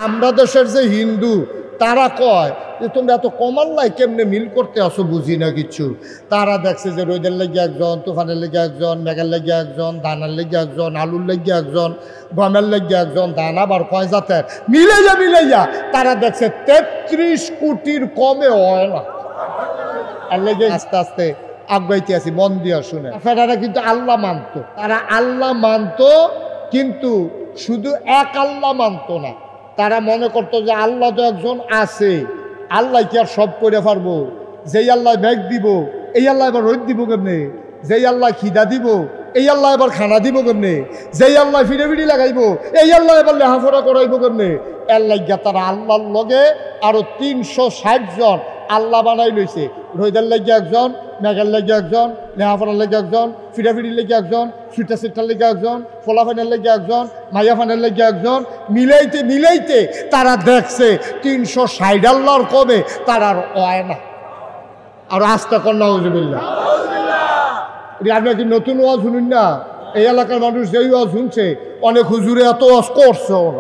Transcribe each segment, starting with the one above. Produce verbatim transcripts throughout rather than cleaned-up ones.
আমরা দেশের যে হিন্দু তারা কয় যে তোমরা এত কমাল্লাই কেমনে মিল করতে আসো, বুঝি না কিছু। তারা দেখছে যে রোদের লেগে একজন, তুফানের লেগে একজন, মেঘের লেগে একজন, দানার লেগে একজন, আলুর লেগে একজন, গমের লেগে একজন, দানা আবার কয় জাতের মিলাইয়া মিলাইয়া তারা দেখছে তেত্রিশ কোটির কমে হয় না। আর লেগে আস্তে আস্তে আগাইতে আছি, মন দিয়া শুনে। ফেরারা কিন্তু আল্লাহ মানত, তারা আল্লাহ মানত, কিন্তু শুধু এক আল্লাহ মানত না। তারা মনে করতো যে আল্লাহ তো একজন আছে, আল্লাহ কি আর সব করে পারবো? যেই আল্লাহ মেঘ দিব এই আল্লাহ এবার রোদ দিব কেমনে? যেই আল্লাহ খিদা দিব এই আল্লাহ এবার খানা দিব কেমনে? যেই আল্লাহ ফিরে ফিরি লাগাইবো এই আল্লাহ এবার লেহাফড়া করাইব কেমনে? এর লাগিয়া তারা আল্লাহর লগে আরো তিনশো ষাট জন আল্লাহ বানাই লইছে। রোদের লেগে একজন, মেঘের লেগে একজন, লেহাফড়ার লেগে একজন, ফিরাফিরির লেগে একজন, সুইটা সিটার লেগে একজন, ফোলাফানের লেগে একজন, মাইয়াফানের লেগে একজন, মিলাইতে মিলাইতে তারা দেখছে তিনশো ষাট আল্লাহর কমে তার আর হয় না। আর আস্তা কর নাউজুবিল্লাহ। আপনি কি নতুন ওয়াজ শুনুন না? এই এলাকার মানুষ যেই ওয়াজ শুনছে অনেক হুজুরে এত ওয়াজ করছে ওরা,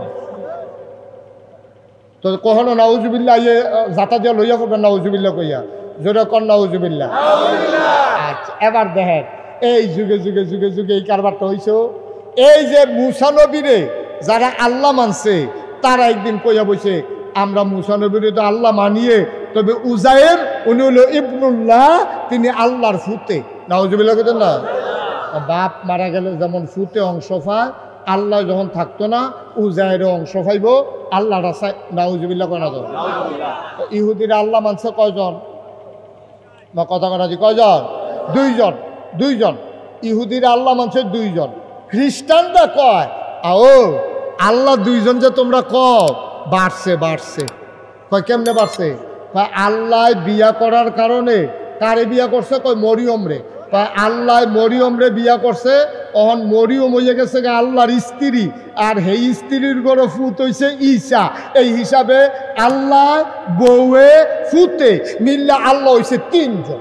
তো কখনো নাউজুবিল্লাহ ইয়ে জাতা দিয়া লইয়া করবেন নাউজুবিল্লাহ কইয়া, জোরে কর নাউজুবিল্লাহ। আচ্ছা, এবার দেখেন এই যুগে যুগে যুগে যুগে এই কারবারটা হইছে। এই যে মুসা নবীরে যারা আল্লাহ মানছে তারা একদিন কইয়া বসে আমরা মুসা নবীরে তো আল্লাহ মানিয়ে, তবে উজায়ের উনি হলো ইবনুল্লাহ, তিনি আল্লাহর ফুতে। নাউজুবিল্লাহ কইতেন না? বাপ মারা গেলে যেমন ফুতে অংশ পায়, আল্লাহ যখন থাকতো না উজায়েরও অংশ পাইব, আল্লাহ রাস্তায়। নাউজুবিল্লাহ কয় না? তো ইহুদিরা আল্লাহ মানছে কয়জন? বা কথা কথা কয়জন? দুইজন। দুইজন ইহুদিরা আল্লাহ মানছে দুইজন। খ্রিস্টানরা কয় আও আল্লাহ দুইজন যে তোমরা কও, বাড়ছে বাড়ছে। কয় কেমনে বাড়ছে? কয় আল্লাহ বিয়া করার কারণে, কারে বিয়া করছে? কয় মরিয়ম রে। কয় আল্লাহ মরিয়ম রে বিয়া করছে, অহন মরিয়ম হইয়া গেছে আল্লাহর স্ত্রী, আর সেই স্ত্রীর গড় ফুত হইছে ঈসা। এই হিসাবে আল্লাহ বউয়ে ফুতে মিললে আল্লাহ হইছে তিনজন।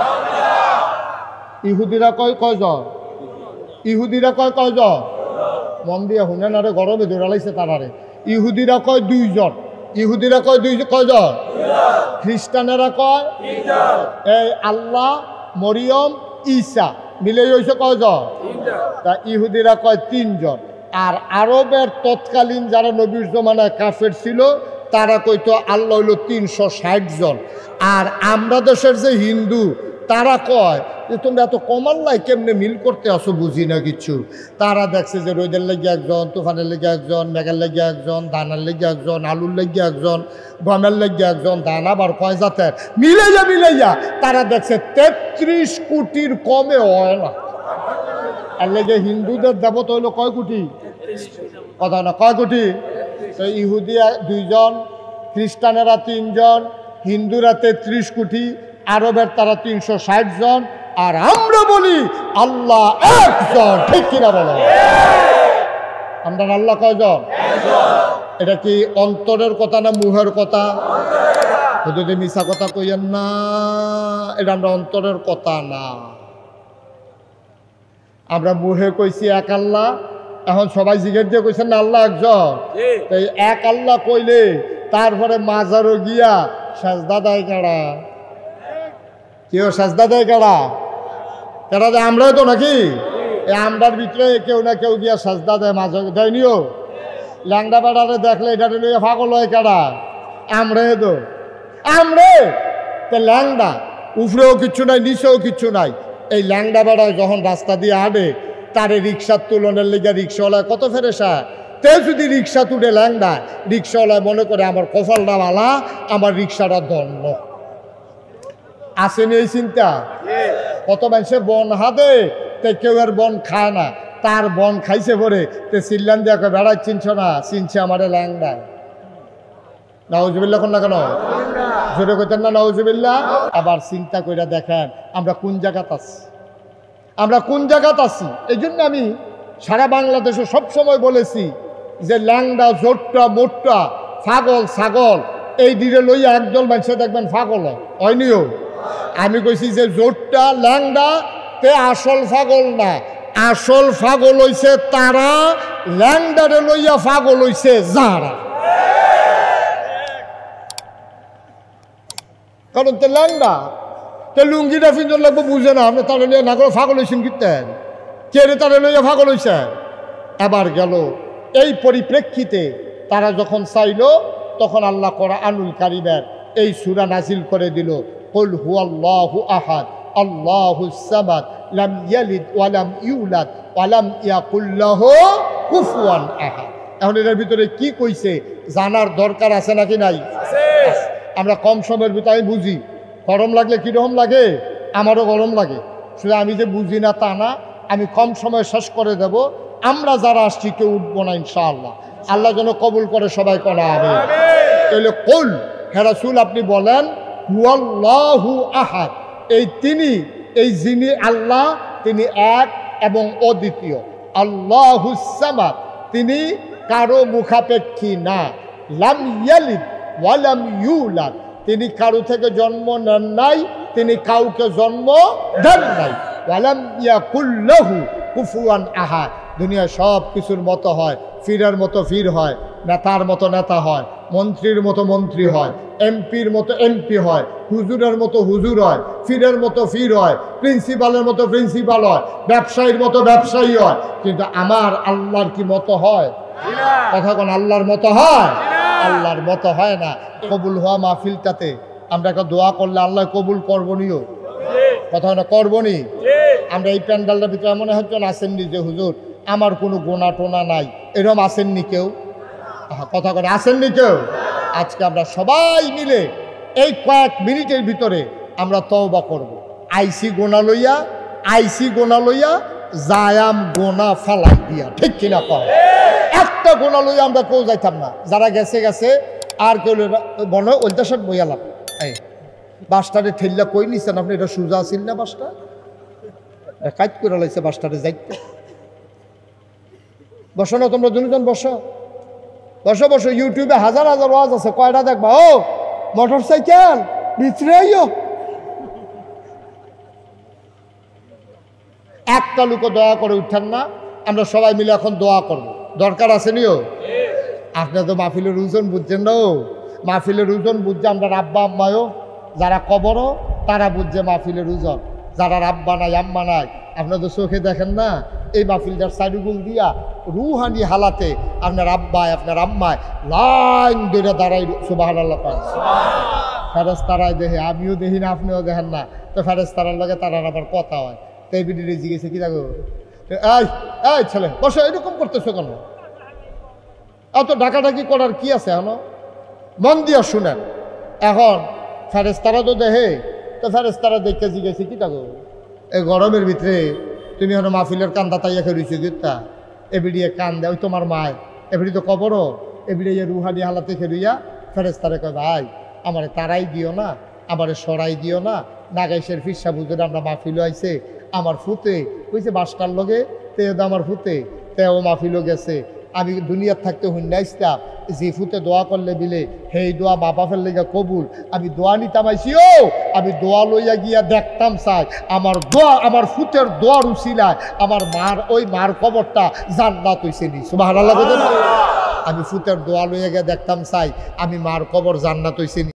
ইহুদিরা কয় কয়জন? ইহুদিরা কয় কয়জন? মন দিয়ে শুনেন, আরে গরমে দৌড়ালাইছে তারারে। ইহুদিরা কয় দুইজন। ইহুদিরা কয় দুই কয়জন? খ্রিস্টানেরা কয় এই আল্লাহ মরিয়ম ঈসা মিলে হইছে কয়জন? তা ইহুদিরা কয় তিনজন। আর আরবের তৎকালীন যারা নবীর জমানায় কাফের ছিল তারা কইতো আল্লাহ হইল তিনশো ষাট জন। আর আমরা দেশের যে হিন্দু তারা কয় যে তোমরা এত কমাল্লাই কেমনে মিল করতে আসো, বুঝি না কিছু। তারা দেখছে যে রোদের লেগে একজন, তুফানের লেগে একজন, মেঘের লেগে একজন, দানার লেগে একজন, আলুর লেগে একজন, গমের লেগে একজন, দানা আবার কয় জাতের মিলাইয়া মিলাইয়া তারা দেখছে তেত্রিশ কোটির কমে হয় না। আর লেগে হিন্দুদের দেবতা হইলো কয় কোটি? কথা না, কয় কোটি? ইহুদিয়া দুইজন, খ্রিস্টানেরা তিনজন, হিন্দুরা তেত্রিশ কোটি, আরবের তারা তিনশো ষাট জন, আর আমরা বলি আল্লাহ একজন। ঠিক কিনা বলো? আমরা আল্লাহ কয়জন? এটা কি অন্তরের কথা না মুহের কথা? যদি মিশা কথা কইয়েন না, এটা আমরা অন্তরের কথা না। আমরা মুহে কইছি এক আল্লাহ, এখন সবাই জিজ্ঞেস দিয়ে কইছেন না আল্লাহ একজন। এই এক আল্লাহ কইলে তারপরে মাজারও গিয়া সাজদা দেয় কারা? কেউ সাজদা দেয় কারা? কারা দেয়? আমরাই তো নাকি? এই আমরার ভিতরে কেউ না কেউ গিয়া সাজদা দেয়, মাঝে দেয়নিও। ল্যাংডা বেড়ারে দেখলে এটা লইয়া পাগল হয় কারা? আমরাই তো। আমরে তো ল্যাংডা, উপরেও কিচ্ছু নাই নিচেও কিচ্ছু নাই। এই ল্যাংডা বেড়ায় যখন রাস্তা দিয়ে হাঁটে তারে রিক্সার তুলনের লেগে রিক্সাওয়ালায় কত ফেরেশা। তে যদি রিক্সা তুলে ল্যাংডা, রিক্সাওয়ালায় মনে করে আমার কপালটা বালা, আমার রিক্সাটা ধন্য। আসেনি এই চিন্তা? কত মানুষে বন হাদে, তে কেউ আর বন খায় না, তার বন খাইছে পরে তে চিল্লান দিয়ে বেড়ায় চিনছ না, চিনছে আমারে ল্যাংডা। নাউজুবিল্লাহ কোন না কেন? জোরে কইতেন না নাউজুবিল্লাহ? আবার চিন্তা করে দেখেন আমরা কোন জায়গাত আছি, আমরা কোন জায়গাত আছি। এই জন্য আমি সারা বাংলাদেশে সবসময় বলেছি যে ল্যাংডা জোটটা মোটটা ছাগল ছাগল এই দিকে লইয়া একদল মানুষে দেখবেন পাগল হয়নিও। আমি কইছি যে জোটটা ল্যাংডা তে আসল পাগল না, আসল পাগল হইছে তারা, ল্যাংডারে লইয়া পাগল হইছে যারা। কারণ তে ল্যাংডা তে লুঙ্গিটা ফিনজন লাগবো বুঝে না আপনি তারা লিয়ে না করে ফাগল হয়েছেন কীর্তেন কে রে তারা লইয়া ফাগল হয়েছে। এবার গেল এই পরিপ্রেক্ষিতে তারা যখন চাইল তখন আল্লাহ কোরআনুল কারীমের এই সূরা নাজিল করে দিল, কুল হুয়াল্লাহু আহাদ আল্লাহুস সামাদ লাম ইয়ালিদ ওয়া লাম ইউলাদ ওয়া লাম ইয়াকুল লাহু কুফুয়ান আহাদ। এখন এর ভিতরে কি কইছে জানার দরকার আছে নাকি নাই? আমরা কম সময়ের ভিতরে আমি বুঝি, গরম লাগলে কীরকম লাগে? আমারও গরম লাগে, শুধু আমি যে বুঝি না তা না, আমি কম সময় শেষ করে দেব। আমরা যারা আসছি কেউ উঠবো না ইনশাআল্লাহ, আল্লাহ যেন কবুল করে সবাই করা হবে। তাহলে কুল হে রাসূল আপনি বলেন হুয়াল্লাহু আহাদ, এই তিনি এই যিনি আল্লাহ তিনি এক এবং অদ্বিতীয়। আল্লাহুস সামাদ তিনি কারো মুখাপেক্ষী না। লাম ইয়ালিদ ওয়া লাম ইউলাদ তিনি কারো থেকে জন্ম নেন নাই, তিনি কাউকে জন্ম দেন নাই। ওয়া লাম ইয়াকুল লাহু কুফুয়ান আহাদ দুনিয়ায় সব কিছুর মতো হয়, ফিরের মতো ফির হয়, নেতার মতো নেতা হয়, মন্ত্রীর মতো মন্ত্রী হয়, এমপির মতো এমপি হয়, হুজুরের মতো হুজুর হয়, ফিরের মতো ফির হয়, প্রিন্সিপালের মতো প্রিন্সিপাল হয়, ব্যবসায়ীর মতো ব্যবসায়ী হয়। কিন্তু আমার আল্লাহর কি মতো হয়? কথা কোন আল্লাহর মতো হয়? আল্লাহর মতো হয় না। কবুল হওয়া মাহফিলটাতে আমরা একটা দোয়া করলে আল্লাহ কবুল করবনিও, কথা না করবনি। আমরা এই প্যান্ডালটার ভিতরে মনে হচ্ছে আসেননি যে হুজুর আমার কোনো গোনা টোনা নাই, এরকম আসেননি কেউ? কথা করে আসেননি কেউ? আজকে আমরা সবাই মিলে এই কয়েক মিনিটের ভিতরে আমরা তওবা করব। আইসি গোনা লইয়া আইসি গোনা লইয়া জায়াম গোনা ফালাই দিয়া, ঠিক কিনা কর? একটা গোনা লইয়া আমরা কেউ যাইতাম না, যারা গেছে গেছে আর কেউ মনে হয় ওইটা সব বইয়ালাম। এই বাসটারে ঠেললা কই নিছেন আপনি? এটা সোজা আসিল না বাসটা, কাজ করে লাইছে বাসটারে যাইতে। বসো না তোমরা দুজন, বসো বসো বসো। ইউটিউবে হাজার হাজার ওয়াজ আছে, কয়টা দেখবা? ও মোটর সাইকেল ভিতরে আইও। একটা লোকও দয়া করে উঠেন না, আমরা সবাই মিলে এখন দোয়া করব। দরকার আছে নিও? আপনার তো মাহফিলের ওজন বুঝছেন না, মাহফিলের ওজন বুঝছে আমরা আব্বা আম্মায়ও, যারা কবরও তারা বুঝছে মাহফিলের ওজন। যারা আব্বা নাই আম্মা নাই আপনার তো চোখে দেখেন না, এই মাহফিলটার সাইডুগুল দিয়া রুহানি হালাতে আপনার আব্বায় আপনার আম্মায় লাইন ধরে দাঁড়াই সুবহানাল্লাহ পান। ফেরেশতারাই দেখে, আমিও দেখি না আপনিও দেখেন না, তো ফেরেশতারার লগে তারার আবার কথা হয়। তো এই বিডিরে জিজ্ঞেসে কি দেখো, এই এই ছেলে বসো, এরকম করতেছো কেন? এত ডাকাডাকি করার কি আছে? এখনো মন দিয়া শুনেন। এখন ফেরেশতারা তো দেখে, তো ফেরেশতারা দেখে জিজ্ঞেসে কি দেখো, এই গরমের ভিতরে তুমি এখন মাহফিলের কান্দা তাইয়া খেয়েছো গীতা, এবিডিয়ে কান দেয় ওই তোমার মায়, এবিডি তো কবরও, এবিডিয়ে রুহানি হালাতে খেলুইয়া ফেরেশতারে কয় ভাই আমারে তারাই দিও না, আমারে সরাই দিও না, নাগাইশের ফিরসা বুঝে আমরা মাহফিলও আইছে, আমার ফুতে বুঝছে বাসটার লগে তেও আমার ফুতে তেও মাহফিলও গেছে। আমি দুনিয়ার থাকতে হুন্নাইছিলাম যে ফুতে দোয়া করলে বিলে হেই দোয়া বাবা ফেললে গিয়া কবুল, আমি দোয়া নিতাম আইসি, ও আমি দোয়া লইয়া গিয়া দেখতাম চাই আমার দোয়া, আমার ফুতের দোয়ার উছিলায় আমার মার ওই মার কবরটা জান্নাত হইছে নি। সুবহানাল্লাহ। আমি ফুতের দোয়া লইয়া গিয়া দেখতাম চাই আমি মার কবর জান্নাত হইছে নি।